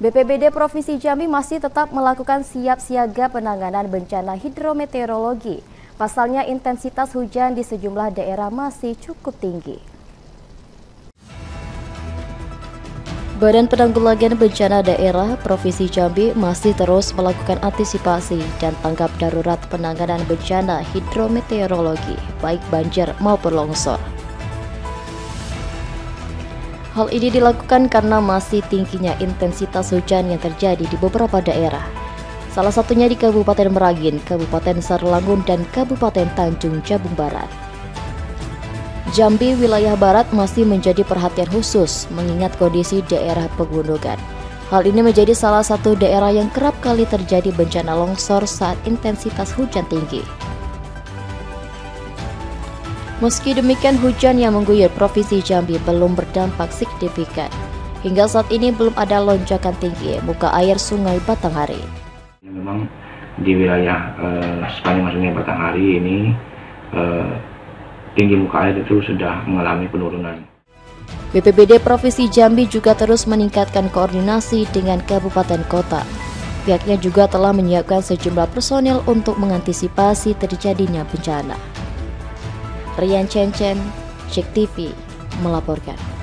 BPBD Provinsi Jambi masih tetap melakukan siap siaga penanganan bencana hidrometeorologi. Pasalnya intensitas hujan di sejumlah daerah masih cukup tinggi. Badan Penanggulangan Bencana Daerah Provinsi Jambi masih terus melakukan antisipasi dan tanggap darurat penanganan bencana hidrometeorologi, baik banjir maupun longsor. Hal ini dilakukan karena masih tingginya intensitas hujan yang terjadi di beberapa daerah. Salah satunya di Kabupaten Merangin, Kabupaten Sarolangun, dan Kabupaten Tanjung Jabung Barat. Jambi wilayah barat masih menjadi perhatian khusus mengingat kondisi daerah pegunungan. Hal ini menjadi salah satu daerah yang kerap kali terjadi bencana longsor saat intensitas hujan tinggi. Meski demikian, hujan yang mengguyur Provinsi Jambi belum berdampak signifikan. Hingga saat ini belum ada lonjakan tinggi muka air Sungai Batanghari. Memang di wilayah sepanjang Sungai Batanghari ini tinggi muka air itu sudah mengalami penurunan. BPBD Provinsi Jambi juga terus meningkatkan koordinasi dengan kabupaten kota. Pihaknya juga telah menyiapkan sejumlah personil untuk mengantisipasi terjadinya bencana. Rian Cencen, Cek TV, melaporkan.